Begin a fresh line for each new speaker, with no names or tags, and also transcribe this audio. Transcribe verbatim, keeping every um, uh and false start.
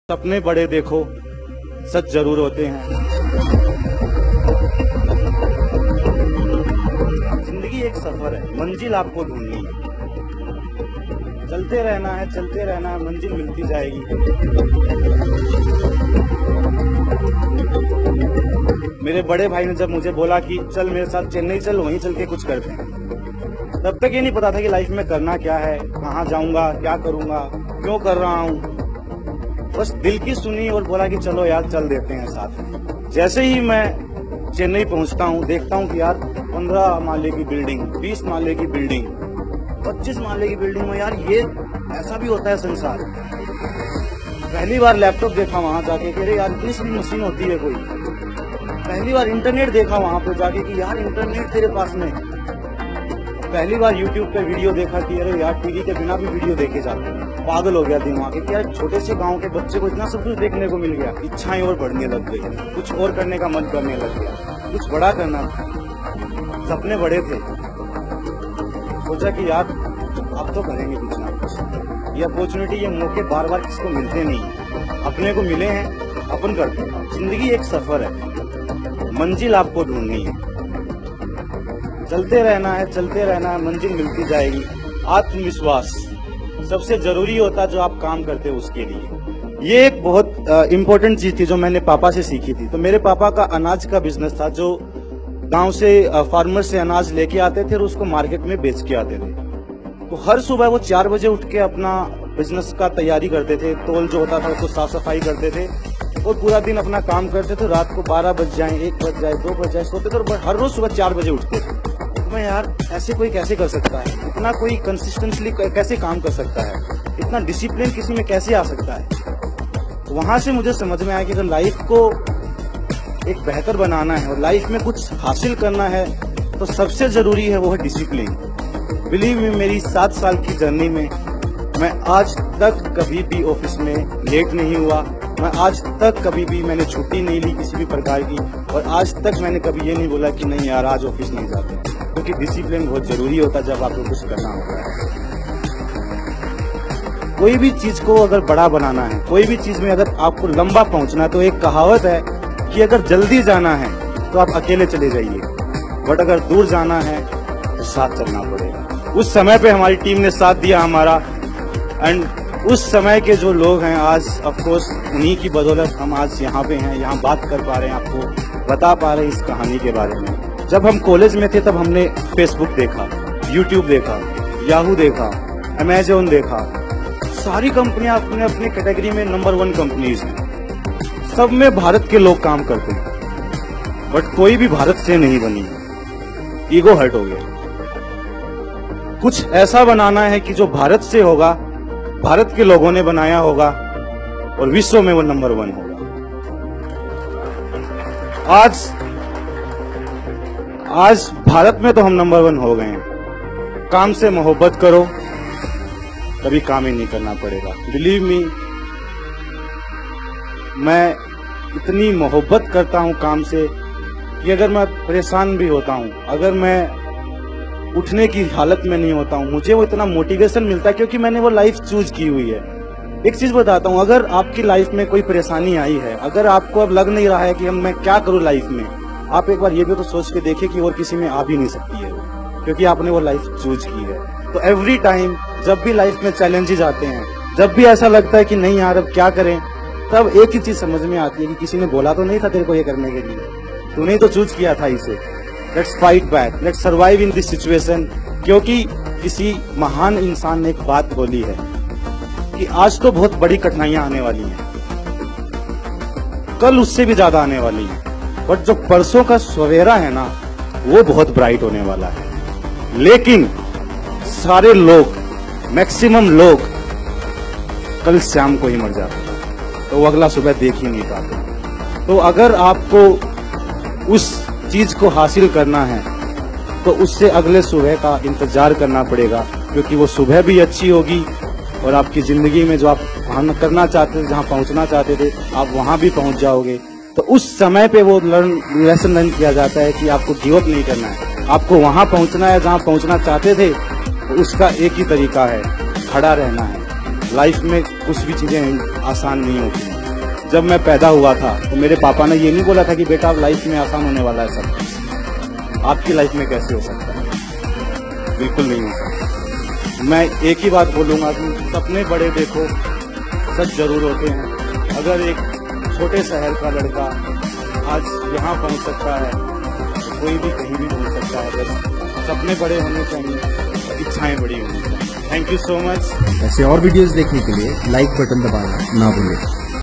सपने बड़े देखो, सच जरूर होते हैं। जिंदगी एक सफर है, मंजिल आपको ढूंढनी है। चलते रहना है, चलते रहना है, मंजिल मिलती जाएगी। मेरे बड़े भाई ने जब मुझे बोला कि चल मेरे साथ चेन्नई चल, वहीं चल के कुछ करते हैं, तब तक ये नहीं पता था कि लाइफ में करना क्या है, कहाँ जाऊंगा, क्या करूंगा, क्यों कर रहा हूँ। बस दिल की सुनी और बोला कि चलो यार चल देते हैं साथ में। जैसे ही मैं चेन्नई पहुंचता हूं, देखता हूं कि यार पंद्रह माले की बिल्डिंग, बीस माले की बिल्डिंग, पच्चीस माले की बिल्डिंग में, यार ये ऐसा भी होता है संसार। पहली बार लैपटॉप देखा वहां जाके कि अरे यार इतनी सी मशीन होती है कोई। पहली बार इंटरनेट देखा वहां पे जाके कि यार इंटरनेट तेरे पास में। पहली बार यूट्यूब पे वीडियो देखा कि अरे यार टीवी के बिना भी वीडियो देखे जाते हैं। पागल हो गया दिमाग कि यार छोटे से गांव के बच्चे को इतना सब कुछ देखने को मिल गया। इच्छाएं और बढ़ने लग गई, कुछ और करने का मन करने लग गया, कुछ बड़ा करना था, सपने बड़े थे। सोचा कि यार अब तो करेंगे कुछ ना कुछ। ये अपॉर्चुनिटी, ये मौके बार बार किसको मिलते नहीं, अपने को मिले हैं, अपन करते हैं। जिंदगी एक सफर है, मंजिल आपको ढूंढनी है। चलते रहना है, चलते रहना है, मंजिल मिलती जाएगी। आत्मविश्वास सबसे जरूरी होता है जो आप काम करते हो उसके लिए। ये एक बहुत इम्पोर्टेंट चीज थी जो मैंने पापा से सीखी थी। तो मेरे पापा का अनाज का बिजनेस था, जो गांव से फार्मर से अनाज लेके आते थे और उसको मार्केट में बेच के आते थे। तो हर सुबह वो चार बजे उठ के अपना बिजनेस का तैयारी करते थे, तोल जो होता था उसको साफ सफाई करते थे और पूरा दिन अपना काम करते थे। रात को बारह बज जाए, एक बज जाए, दो बज जाए सोते थे और हर रोज सुबह चार बजे उठते थे। तो मैं यार ऐसे कोई कैसे कर सकता है, इतना कोई कंसिस्टेंटली कैसे काम कर सकता है, इतना डिसिप्लिन किसी में कैसे आ सकता है। वहां से मुझे समझ में आया कि अगर लाइफ को एक बेहतर बनाना है और लाइफ में कुछ हासिल करना है तो सबसे जरूरी है वो है डिसिप्लिन। बिलीव मी, मेरी सात साल की जर्नी में मैं आज तक कभी भी ऑफिस में लेट नहीं हुआ। मैं आज तक कभी भी मैंने छुट्टी नहीं ली किसी भी प्रकार की, और आज तक मैंने कभी ये नहीं बोला कि नहीं यार आज ऑफिस नहीं जाते, क्योंकि डिसिप्लिन बहुत जरूरी होता है जब आपको कुछ करना होता है। कोई भी चीज को अगर बड़ा बनाना है, कोई भी चीज में अगर आपको लंबा पहुंचना है, तो एक कहावत है कि अगर जल्दी जाना है तो आप अकेले चले जाइए, बट अगर दूर जाना है तो साथ चलना पड़ेगा। उस समय पे हमारी टीम ने साथ दिया हमारा, एंड उस समय के जो लोग हैं आज ऑफकोर्स उन्हीं की बदौलत हम आज यहाँ पे हैं, यहाँ बात कर पा रहे हैं, आपको बता पा रहे हैं इस कहानी के बारे में। जब हम कॉलेज में थे तब हमने फेसबुक देखा, यूट्यूब देखा, याहू देखा, अमेजोन देखा। सारी कंपनियां अपने अपने कैटेगरी में नंबर वन कंपनीज हैं। सब में भारत के लोग काम करते हैं, बट कोई भी भारत से नहीं बनी। ईगो हर्ट हो गया। कुछ ऐसा बनाना है कि जो भारत से होगा, भारत के लोगों ने बनाया होगा और विश्व में वो नंबर वन होगा। आज आज भारत में तो हम नंबर वन हो गए हैं। काम से मोहब्बत करो, कभी काम ही नहीं करना पड़ेगा। बिलीव मी, मैं इतनी मोहब्बत करता हूं काम से कि अगर मैं परेशान भी होता हूं, अगर मैं उठने की हालत में नहीं होता हूं, मुझे वो इतना मोटिवेशन मिलता है क्योंकि मैंने वो लाइफ चूज की हुई है। एक चीज बताता हूं, अगर आपकी लाइफ में कोई परेशानी आई है, अगर आपको अब लग नहीं रहा है कि हम मैं क्या करूं लाइफ में, आप एक बार ये भी तो सोच के देखिए कि और किसी में आ भी नहीं सकती है, क्योंकि आपने वो लाइफ चूज की है। तो एवरी टाइम जब भी लाइफ में चैलेंजेस आते हैं, जब भी ऐसा लगता है कि नहीं यार अब क्या करें, तब एक ही चीज समझ में आती है कि किसी ने बोला तो नहीं था तेरे को ये करने के लिए, तूने तो चूज किया था इसे। Let's fight back, let's survive in this situation. क्योंकि किसी महान इंसान ने एक बात बोली है कि आज तो बहुत बड़ी कठिनाइयां आने वाली हैं, कल उससे भी ज्यादा आने वाली हैं, बट जो परसों का सवेरा है ना, वो बहुत ब्राइट होने वाला है। लेकिन सारे लोग, मैक्सिमम लोग कल शाम को ही मर जाते हैं, तो वो अगला सुबह देख ही नहीं पाते। तो अगर आपको उस चीज को हासिल करना है तो उससे अगले सुबह का इंतजार करना पड़ेगा, क्योंकि वो सुबह भी अच्छी होगी और आपकी जिंदगी में जो आप वहां करना चाहते थे, जहां पहुंचना चाहते थे, आप वहां भी पहुंच जाओगे। तो उस समय पे वो लर्न लेसन लर्न किया जाता है कि आपको गिव अप नहीं करना है, आपको वहां पहुंचना है जहां पहुंचना चाहते थे। तो उसका एक ही तरीका है, खड़ा रहना है। लाइफ में कुछ भी चीजें आसान नहीं होती हैं। जब मैं पैदा हुआ था तो मेरे पापा ने ये नहीं बोला था कि बेटा अब लाइफ में आसान होने वाला है सब। आपकी लाइफ में कैसे हो सकता है? बिल्कुल नहीं हो सकता। मैं एक ही बात बोलूंगा कि सपने बड़े देखो, सच जरूर होते हैं। अगर एक छोटे शहर का लड़का आज यहाँ पहुँच सकता है तो कोई भी कहीं भी पहुँच सकता है। बस सपने बड़े होने चाहिए, इच्छाएं बड़ी होनी चाहिए। Thank you so much.
ऐसे और वीडियोस देखने के लिए लाइक बटन दबाना ना भूलें।